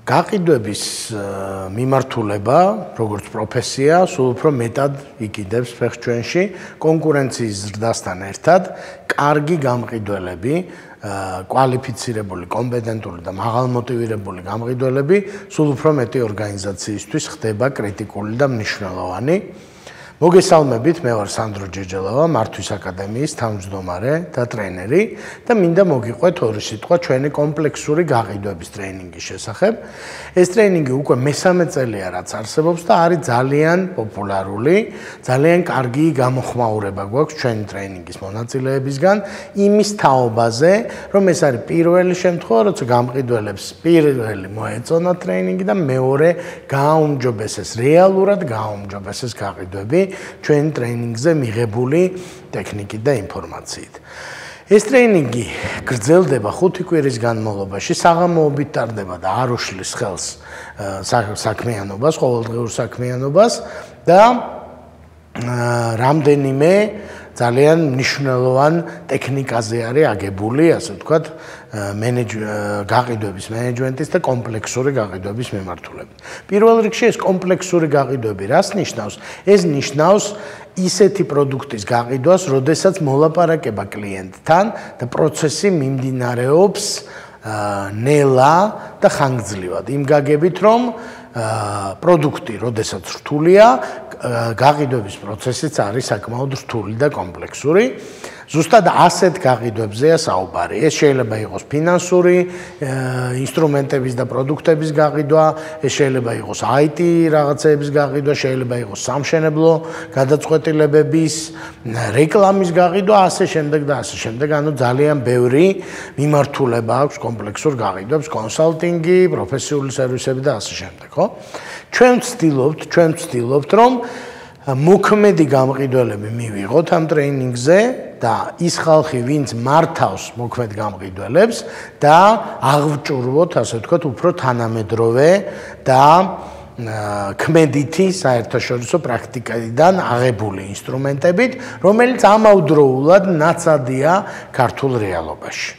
გაყიდვების მიმართულება, როგორც პროფესია, სულ უფრო მეტად იკიდებს ფეხს ჩვენში კონკურენციის ზრდასთან ერთად, კარგი გამყიდველები, კვალიფიცირებული, კომპეტენტური და მაღალმოტივირებული გამყიდველები სულ უფრო მეტი ორგანიზაციისთვის ხდება კრიტიკული და მნიშვნელოვანი. მოგესალმებით, მე ვარ სანდრო ჯეჯელავა, მართვის აკადემიის თავმჯდომარე და ტრენერი და მინდა მოგიყვეთ ორი სიტყვა ჩვენი კომპლექსური გაყიდვების ტრეინინგის შესახებ. ეს ტრეინინგი უკვე მესამე წელია რაც არსებობს და არის ძალიან პოპულარული, ძალიან კარგი გამოხმაურება გვაქვს ჩვენი ტრეინინგის მონაწილეებისგან იმის თაობაზე, რომ ეს არის პირველი შემთხვევა, როცა გამყიდველებს პირველი მოეწონა ტრეინინგი და მეორე გააუმჯობესეს, რეალურად გააუმჯობესეს გაყიდვები ჩვენ ტრეინინგზე მიღებული ტექნიკით და ინფორმაციით. ეს ტრეინინგი გრძელდება 5 კვირის განმავლობაში, საღამოობით ტარდება და არ უშლის ხელს საქმიანობას, ყოველდღიურ საქმიანობას და რამდენიმე ძალიან მნიშვნელოვან ტექნიკაზე არის აგებული, ასე ვთქვათ, გაყიდვების მენეჯმენტის და კომპლექსური გაყიდვების მიმართულებით. პირველ რიგში ეს კომპლექსური გაყიდვები რას ნიშნავს? ეს ნიშნავს ისეთი პროდუქტის გაყიდვას, როდესაც მოლაპარაკება კლიენტთან და პროცესი მიმდინარეობს ნელა და ხანგრძლივად. იმ გაგებით, რომ პროდუქტი, როდესაც რთულია, გაყიდვების პროცესიც არის საკმაოდ რთული და კომპლექსური. ზუსტად ასეთ გაყიდვებზეა საუბარი. ეს შეიძლება იყოს ფინანსური ინსტრუმენტების და პროდუქტების გაყიდვა, ეს შეიძლება იყოს IT რაღაცეების გაყიდვა, შეიძლება იყოს სამშენებლო გადაწყვეტილებების, რეკლამის გაყიდვა, ასე შემდეგ და ასე შემდეგ. ანუ ძალიან ბევრი მიმართულება აქვს კომპლექსურ გაყიდვებს, კონსალტინგი, პროფესიული სერვისები და ასე შემდეგ, ხო? ჩვენ ვცდილობთ, რომ მოქმედი გამყიდველები მივიღოთ ამ ტრეინინგზე და ის ხალხი, ვინც მართავს მოქმედ გამყიდველებს და აღვჭურვოთ, ასე ვთქვათ, უფრო თანამედროვე და ქმედითი საერთაშორისო პრაქტიკიდან აღებული ინსტრუმენტებით, რომელიც ამავდროულად ნაცადია ქართულ რეალობაში.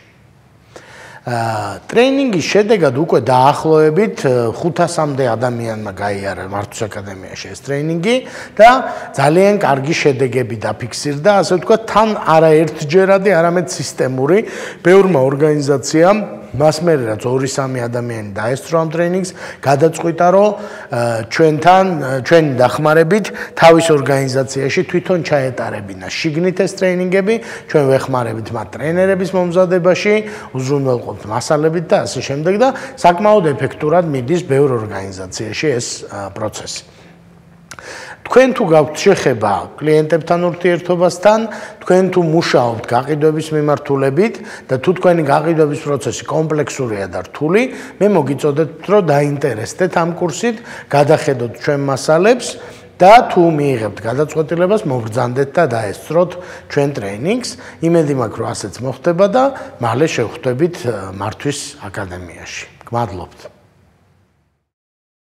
ტრეინინგის შედეგად უკვე დაახლოებით 500-მდე ადამიანმა გაიარა მართვის აკადემიაში ეს ტრეინინგი და ძალიან კარგი შედეგები დაფიქსირდა, ასე ვთქვათ, თან არაერთჯერადი, არამედ სისტემური, ბევრმა ორგანიზაციამ მას მერე რაც 2-3 ადამიანი დაესწრო ამ ტრეინინგს, გადაწყვიტა, რომ ჩვენი დახმარებით თავის ორგანიზაციაში თვითონ ჩაეტარებინა შიგნით ეს ტრეინინგები, ჩვენ ვეხმარებით მათ ტრენერების მომზადებაში, უზრუნველყოფთ მასალებით და ასე შემდეგ და საკმაოდ ეფექტურად მიდის ბევრ ორგანიზაციაში ეს პროცესი. თქვენ თუ გაქვთ შეხება კლიენტებთან ურთიერთობასთან, თქვენ თუ მუშაობთ გაყიდვების მიმართულებით და თუ თქვენი გაყიდვების პროცესი კომპლექსურია და რთული, მე მოგიწოდებთ, რომ დაინტერესდეთ ამ კურსით, გადახედოთ ჩვენ მასალებს და თუ მიიღებთ გადაწყვეტილებას, მობრძანდეთ და დაესწროთ ჩვენ ტრეინინგს. იმედი მაქვს, რომ ასეც მოხდება და მალე შევხვდებით მართვის აკადემიაში. გმადლობთ.